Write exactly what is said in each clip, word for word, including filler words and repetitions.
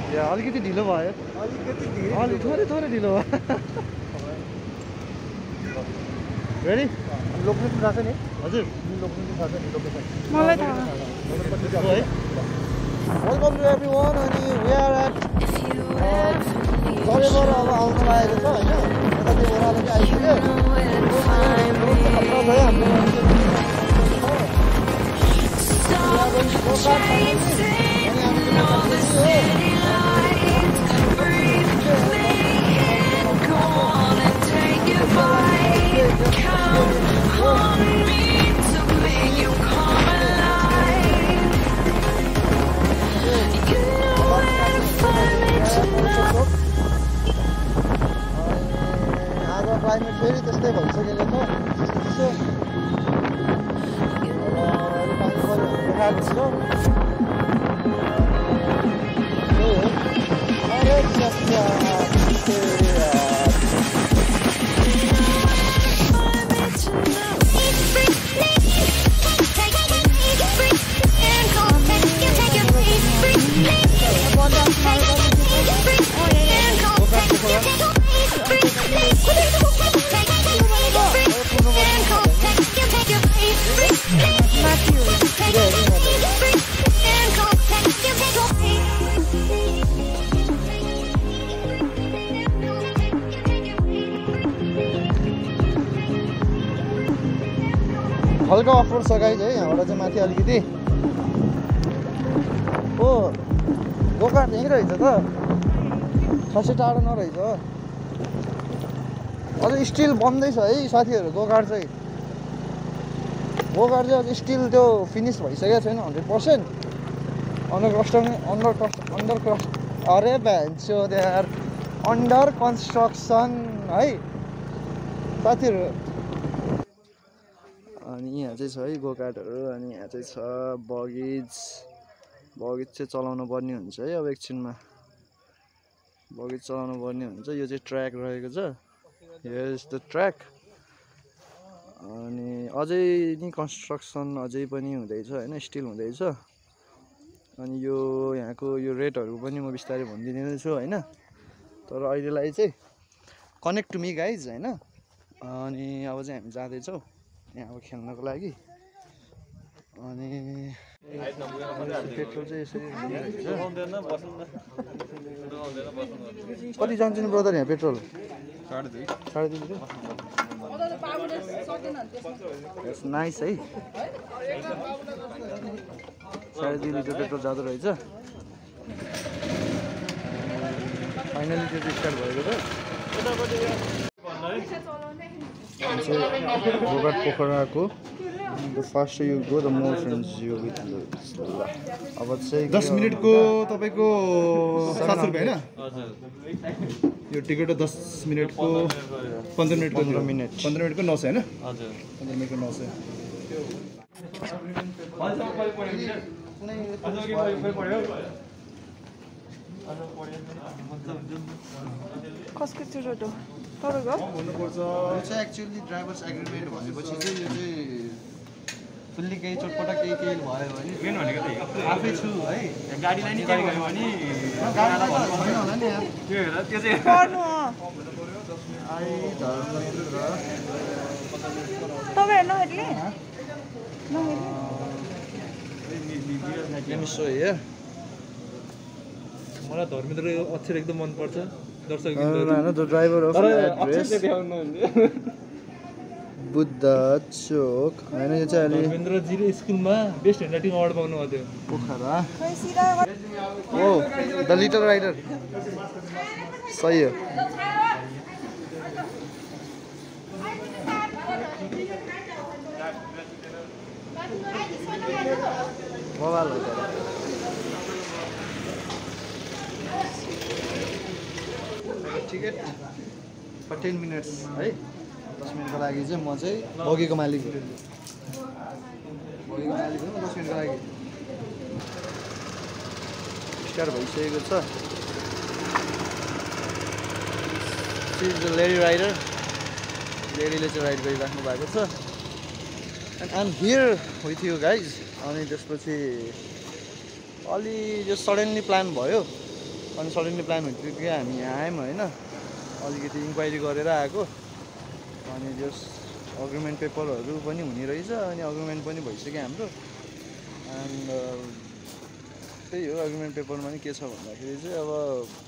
या अलिकति ढिलो भयो अलिकति ढिलो अलि थोरै थोरै ढिलो भयो रेडी लोकेसन थाहा छ नि हजुर लोकेसन थाहा छ नि लोकेसन मलाई थाहा है वेलकम टु एभ्रीवन अनि वी आर एट गरेबाट अब आउन लागेको छ होइन यता चाहिँ ओह्रालो चाहिँ आइपुग्यो आज क्लाइमेट फेरि त्यस्तै भइसकेको छ चिसो चिसो अब पानी पऱ्यो देखाएको छु अरे सत्या हल्का अफरोड छ गाइज है यहाँबाट चाहिँ माथि अलिकति हो गोकार्ट यहीँ रहेछ त खासै टाढो नरहेछ अझै स्टिल बन्दैछ है साथीहरू गोकार्ट चाहिँ गोकार्ट चाहिँ अझै स्टिल त्यो फिनिस भइसकेको छैन hundred percent under construction under under अरे भ्यान्सो त्यहाँ अन्डर कन्स्ट्रक्सन है साथीहरू अनि यहाँ चाहिँ छ है गोकार्टहरू अनि यहाँ चाहिँ छ बगिज बगिज चाहिँ चलाउनु पर्ने हुन्छ है अब एकछिनमा बगिज चलाउनु पर्ने हुन्छ यो चाहिँ ट्र्याक रहेको छ हियर इज द ट्र्याक अनि अझै नि कन्स्ट्रक्सन अझै पनि हुँदैछ होइन स्टिल हुँदैछ अनि यो यहाँको यो रेटहरू पनि म बिस्तारै भनिदिने छु होइन तर अहिलेलाई चाहिँ कनेक्ट टु मी गाइज होइन अनि अब चाहिँ हामी जाँदैछौँ यहाँ अब खेल्नको लागि अनि पेट्रोल चाहिँ यसरी कति जान्छ नि ब्रदर यहाँ पेट्रोल साढे दुई साढे दुई लिटर नाइस है साढे दुई लिटर पेट्रोल जाँदो रहेछ फाइनली त्यो स्टार्ट भएको छ गोकार्ट पोखराको the faster you go the more friends you with अब चाहिँ दस मिनटको तपाईँको सात सौ रुपियाँ होइन यो टिकट दस मिनटको पन्ध्र मिनटको पन्ध्र मिनट पन्ध्र मिनटको नौ सय होइन पन्ध्र मिनटको नौ सय कसको चुरोट हो तपाईँको भन्नुपर्छ यो चाहिँ एक्चुअली ड्राइभर्स एग्रिमेन्ट भनेपछि चाहिँ यो चाहिँ फुल्ली केही चोटपटक केही केही भयो भने मेन भनेको त आफै छु है गाडीलाई नि केही भयो भने गाडीलाई त भन्दैन होला नि यार त्यो हेर त्यो चाहिँ गर्नु हो आई धर्मपुर तपाईँ नहेर्ने Let me show you. मलाई धर्मेन्द्र अक्षर एकदम मन पर्छ दर्शक No, the driver of address. Buddha चोक हैन यो चाहिँ अलि धर्मेन्द्र जीले स्कुलमा बेस्ट ह्यान्डराइटिङ अवार्ड पाउनु भयो पोखरा हो द लिटल राइडर सही हो मोबाइल हो टिकट फर टेन मिनट्स है दस मिनटको लागि चाहिँ म चाहिँ बगीको मालिक हो बगीको मालिक हो दस मिनटको लागि स्टार्ट भइसकेको छ she is the lady rider लेडीले चाहिँ राइड गरिराख्नु भएको छ and I am here with you guys अनि त्यसपछि अलि जो सडनली प्लान भयो अनि सडनली प्लान हुन्थ्यो हामी यहाँ आयौँ होइन अलिकति इन्क्वायरी गरेर आएको अनि जस अग्रिमेन्ट पेपरहरू पनि हुने रहेछ अनि अग्रिमेन्ट पनि भइसक्यो हाम्रो एन्ड त्यही हो अग्रिमेन्ट पेपरमा पनि के छ भन्दाखेरि चाहिँ अब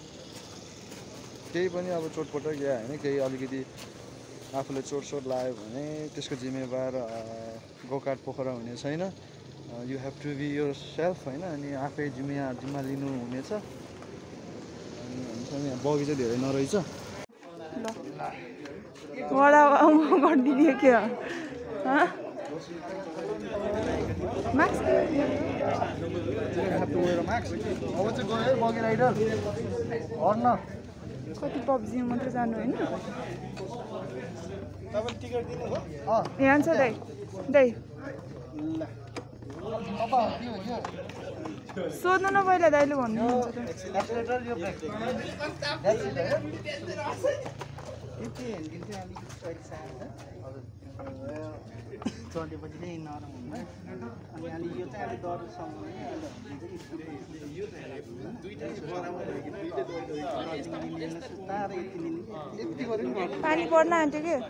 केही पनि अब चोटपटक या होइन केही अलिकति आफूले चोटसोट लाग्यो भने त्यसको जिम्मेवार गोकाट पोखरा हुने छैन you have to be your self होइन अनि आफै जिम्मा जिम्मा लिनु हुनेछ अनि हामीसँग यहाँ बगैँचा धेरै नरहेछ वडा गरिदिने के हो मास्क कति पब्जी मात्रै जानु होइन यहाँ छ दाइ दाइ सोध्नु न पहिला दाइले भन्नुहुन्छ चलेपछि चाहिँ नरम हुन्न अनि अलि यो चाहिँ अलिक डरसँग पानी पर्न आँट्यो कि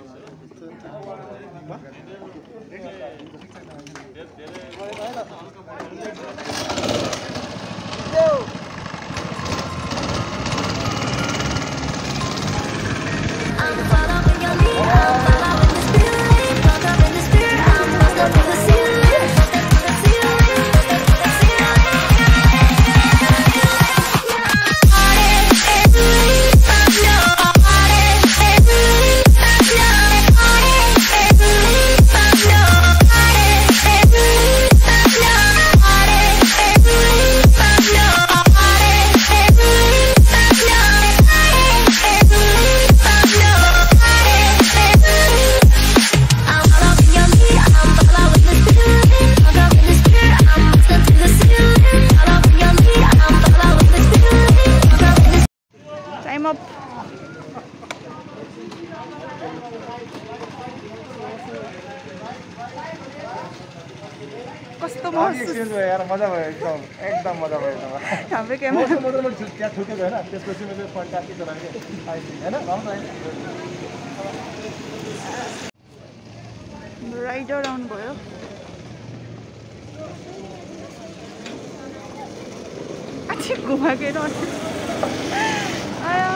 कस्तो महसुस यार मजा भयो एकदम एकदम मजा भयो हाम्रो क्यामेरा त्यहाँ ठुकेको होइन त्यसपछि मैले पड्काकी चलाएको होइन राइडर आउनुभयो आछि घुमाकेर आया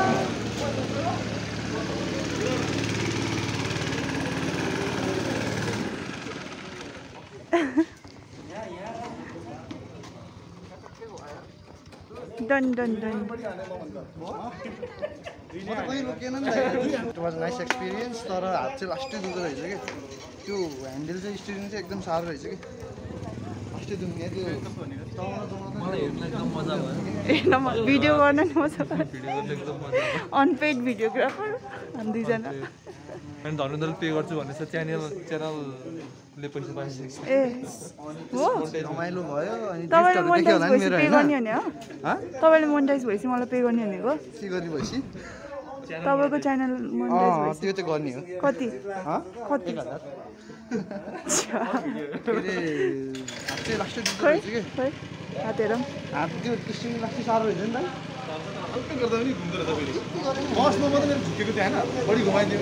done done done it was nice experience तर हात चाहिँ लास्टै दुख्दो रहेछ कि त्यो ह्यान्डल चाहिँ स्टियरिङ चाहिँ एकदम साह्रो रहेछ कि लास्टै दुख्ने त्यो हेर्न भिडियो गर्न नि मजा अनपेड भिडियोग्राफर हामी दुईजना अनि धनुन्द्रले पे गर्छु भनेछ च्यानल च्यानलले पैसा पाइसकेको ए हो रमाइलो भयो अनि तपाईँले मोनिटाइज भएपछि पे गर्ने होइन भने हो तपाईँले मोनिटाइज भएपछि मलाई पे गर्ने भनेको के गर्ने भएपछि तपाईँको च्यानल मोनिटाइज भएपछि त्यो चाहिँ गर्ने हो कति कति खै खै हात हेरौँ हात त्यो स्टियरिङ लास्टै साह्रो रहेछ नि त हल्का गर्दा पनि घुम्दो रहेछ फेरि बसमा मात्रै मेरो झुकेको थियो होइन बढी घुमाइदियो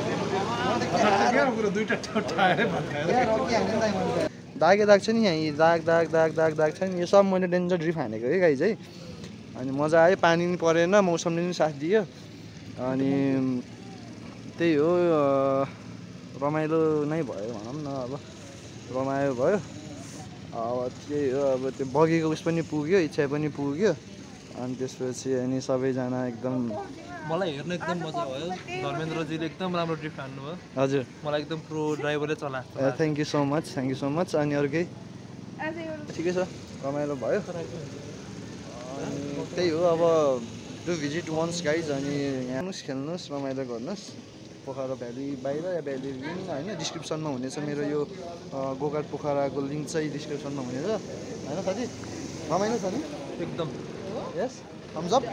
दुईवटा टायरै भत्काएर दागे दाग छ नि यहाँ दाग दाग दाग दाग दाग छ नि यो सब मैले डेन्जर ड्रिप हानेको है गाई चाहिँ अनि मजा आयो पानी पनि परेन मौसमले पनि साथ दियो अनि त्यही हो रमाइलो नै भयो भनौँ न अब रमायो भयो अब त्यही हो अब त्यो बगेको उस पनि पुग्यो इच्छा पनि पुग्यो अनि त्यसपछि अनि सबैजना एकदम मलाई हेर्न एकदम मजा भयो धर्मेन्द्रजीले एकदम राम्रो ट्रिप हान्नुभयो हजुर मलाई एकदम प्रो ड्राइभरले चलाएको thank you so much thank you so much अनि अरू केही ठिकै छ रमाइलो भयो अनि त्यही हो अब डु भिजिट वन्स गाइज अनि यहाँ आउनुहोस् खेल्नुहोस् रमाइलो गर्नुहोस् पोखरा भ्याली बाहिर या भ्याली रिङ होइन डिस्क्रिप्सनमा हुनेछ मेरो यो गोकाट पोखराको लिङ्क चाहिँ डिस्क्रिप्सनमा हुनेछ होइन साथी रमाइलो छ नि एकदम yes thumbs up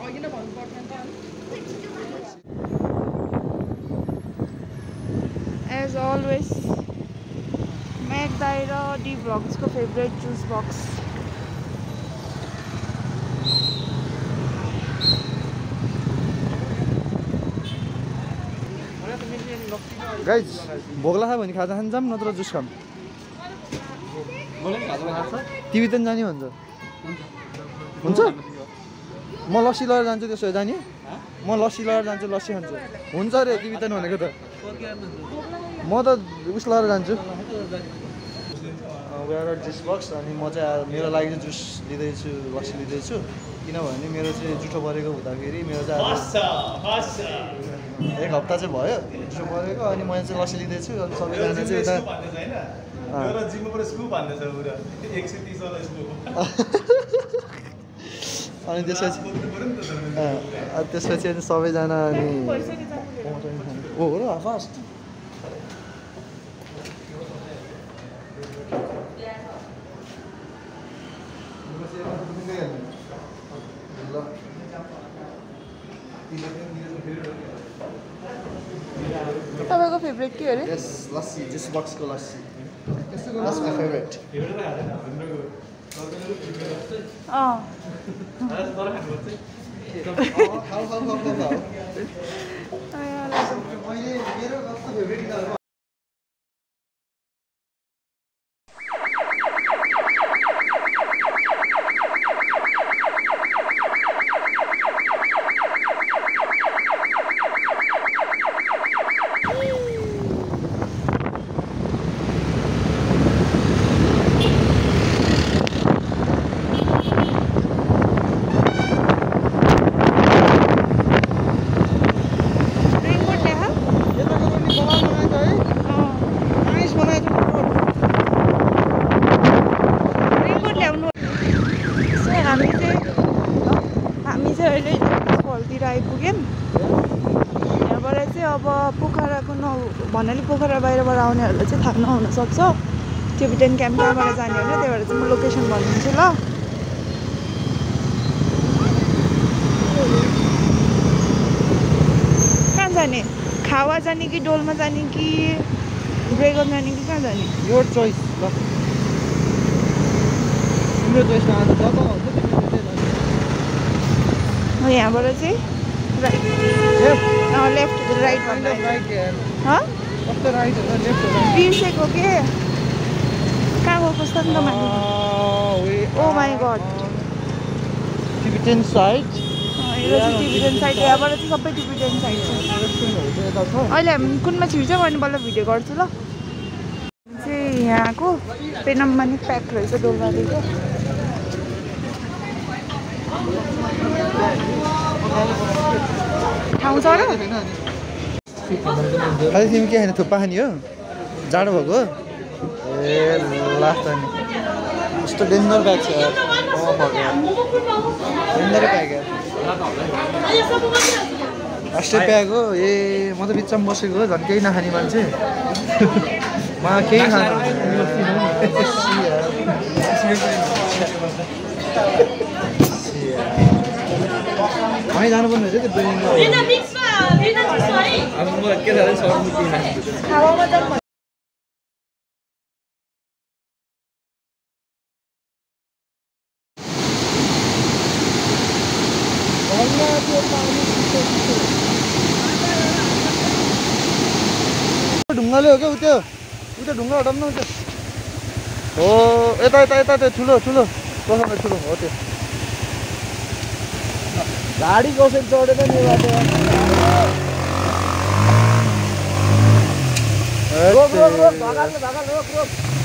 as always Mac दाइ र डी भ्लग्सको फेभरेट जुस बक्स गाइज भोक लाग्यो भने खाजा खान जाऊँ नत्र जुस खाऊँ तिब्बतन जाने भन्छ हुन्छ म लस्सी लिएर जान्छु त्यसो भए जाने म लस्सी लिएर जान्छु लस्सी खान्छु हुन्छ अरे तिब्बतन भनेको त म त उस लिएर जान्छु एउटा जुस बक्स अनि म चाहिँ मेरो लागि चाहिँ जुस लिँदैछु लस्सी लिँदैछु किनभने मेरो चाहिँ जुठो परेको हुँदाखेरि मेरो चाहिँ एक हप्ता चाहिँ भयो जुठो परेको अनि मैले चाहिँ लस्सी लिँदैछु अनि सबैजना चाहिँ यता अनि त्यसपछि त्यसपछि अनि सबैजना अनि हो र फास्ट तपाईँको फेभरेट के अरे यस लस्सी जुस बक्सको लस्सी द्याट्स माई फेभरेट अँ खाऊ खाऊ खाऊ खाऊ मैले मेरो कस्तो फेभरेट अब पोखराको न भन्नाले पोखरा बाहिरबाट आउनेहरूलाई चाहिँ थाहा नहुन सक्छ टिबेटन क्याम्प कहाँबाट जाने होइन त्यही भएर चाहिँ म लोकेसन भनिदिन्छु ल कहाँ जाने खावा जाने कि डोलमा जाने कि ब्रेगन जाने कि कहाँ जाने योर चोइस ल तिम्रो चोइसमा आज जता हुन्छ यहाँबाट चाहिँ राइट लेफ्ट राइट भन्दा बिर्सेको के कहाँ गएको छ नि त माथि oh my god Tibetan side यो चाहिँ टिबेटन साइड यहाँबाट चाहिँ सबै टिबेटन साइड छ अहिले हामी कुनमा छिर्छ भने बल्ल भिडियो गर्छु ल चाहिँ यहाँको पेनममा नि प्याक रहेछ डोलबारीको ठाउँ छ र खालि तिमी के खाने थुक्पा खाने हो जाडो भएको ए लास्ट अनि यस्तो डेन्जर ब्याग छ डेन्जर ब्याग अस्टै ब्याग हो ए म त बिचमा बसेको हो झन् केही नखाने मान्छे म केही खानु हामी जानुपर्ने रहेछ त्यो बिल्डिङमा ढुङ्गाले हो क्या उ त्यो उ त्यो ढुङ्गा हटाउनु त्यो हो यता यता यता त्यो ठुलो ठुलो कसमा ठुलो हो त्यो गाडी कसरी चढेर नि बाटो रोक रोक रोक भगाल्नु भगाल्नु रोक रोक